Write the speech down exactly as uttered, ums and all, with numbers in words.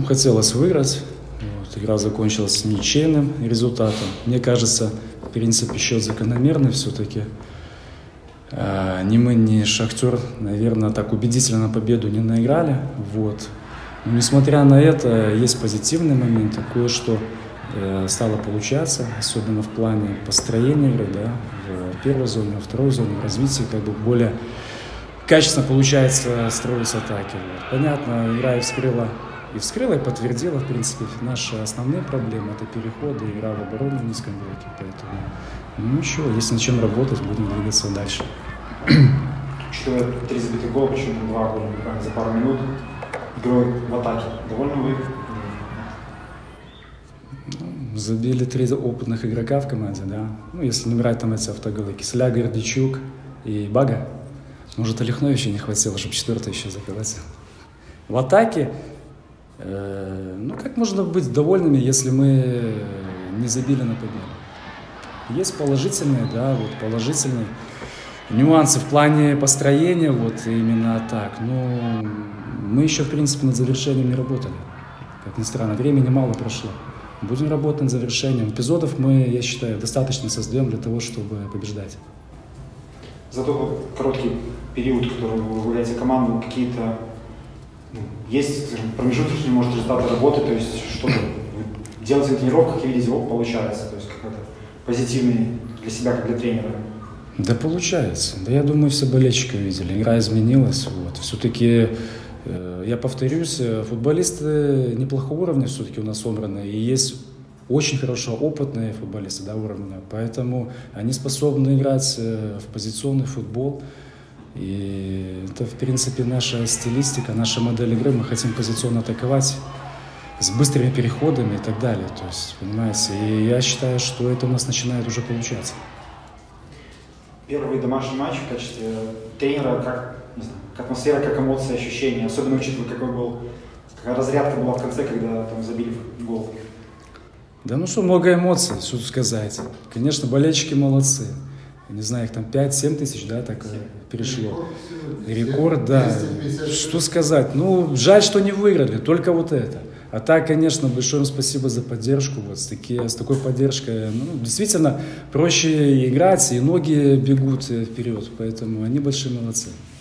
нам хотелось выиграть. Вот, игра закончилась ничейным результатом. Мне кажется, в принципе, счет закономерный все-таки. А, ни мы, ни Шахтер, наверное, так убедительно победу не наиграли. Вот. Но, несмотря на это, есть позитивные моменты, кое-что э, стало получаться, особенно в плане построения игры, да, в первой зоне, во второй зоне, в развитии, как бы более качественно получается строить атаки. Вот. Понятно, игра и вскрыла, и вскрыла, и подтвердила, в принципе, наши основные проблемы. Это переходы, игра в оборону в низком блоке. Поэтому, ну ничего, есть над чем работать, будем двигаться дальше. Учитывая три забитых гола, почему два гола буквально за пару минут, игрой в атаке, довольны вы? Ну, забили три опытных игрока в команде, да. Ну, если не брать там эти автоголы, Кисля, Гордичук и Бага. Может, Олехновича не хватило, чтобы четвертый еще закрывать. В атаке, э, ну, как можно быть довольными, если мы не забили на победу? Есть положительные, да, вот положительные нюансы в плане построения, вот именно так. Но мы еще, в принципе, над завершением не работали. Как ни странно, времени мало прошло. Будем работать над завершением. Эпизодов мы, я считаю, достаточно создаем для того, чтобы побеждать. За тот короткий период, который вы возглавляете команду, какие-то ну, есть, скажем, промежуточные, может, результаты работы, то есть что-то вы делаете на тренировках и видите, вот получается, то есть какой-то позитивный для себя, как для тренера. Да получается. Да я думаю, все болельщики видели. Игра изменилась. Вот. Все-таки, э, я повторюсь, футболисты неплохого уровня все-таки у нас собраны. И есть очень хорошо опытные футболисты, да, уровня. Поэтому они способны играть в позиционный футбол. И это, в принципе, наша стилистика, наша модель игры. Мы хотим позиционно атаковать с быстрыми переходами и так далее. То есть, понимаете, и я считаю, что это у нас начинает уже получаться. Первый домашний матч в качестве тренера, как, не знаю, как атмосфера, как эмоции, ощущения, особенно учитывая, какой был, какая разрядка была в конце, когда там забили гол. Да ну что, много эмоций, что тут сказать. Конечно, болельщики молодцы. Не знаю, их там пять-семь тысяч, да, так перешло. Рекорд, да. Что сказать? Ну, жаль, что не выиграли, только вот это. А так, конечно, большое им спасибо за поддержку. Вот с, таки, с такой поддержкой, ну, действительно, проще играть, и ноги бегут вперед. Поэтому они большие молодцы.